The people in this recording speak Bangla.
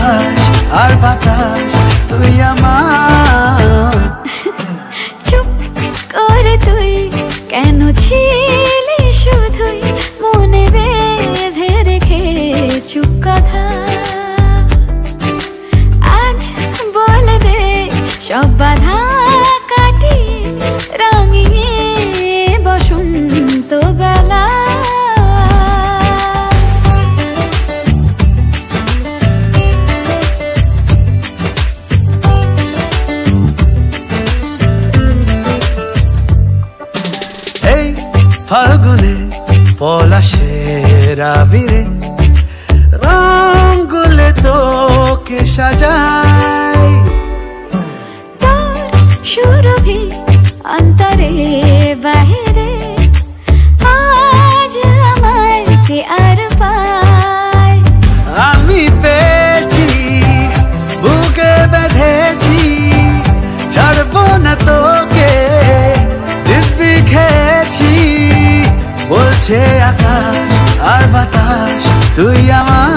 আকাশ আর বাতাস তুই আমার। চুপ করে তুই কেন ছিলি শুধুই মনে বেঁধে রেখে চুপ কথা। আজ বলে দে সব বাধা কাটিয়ে রাঙিয়ে বসন্ত বেলা। এই ফাল্গুনে পলাশের আবিরে রঙগুলে তোকে সাজাই। তোর সুরভি অন্তরে বাহিরে আজ আমায় কে আর পায়। আমি পেয়েছি বুকে বেঁধেছি ছাড়বো না তোকে দিব্যি খেয়েছি। বলছে আকাশ আর বাতাস তুই আমার।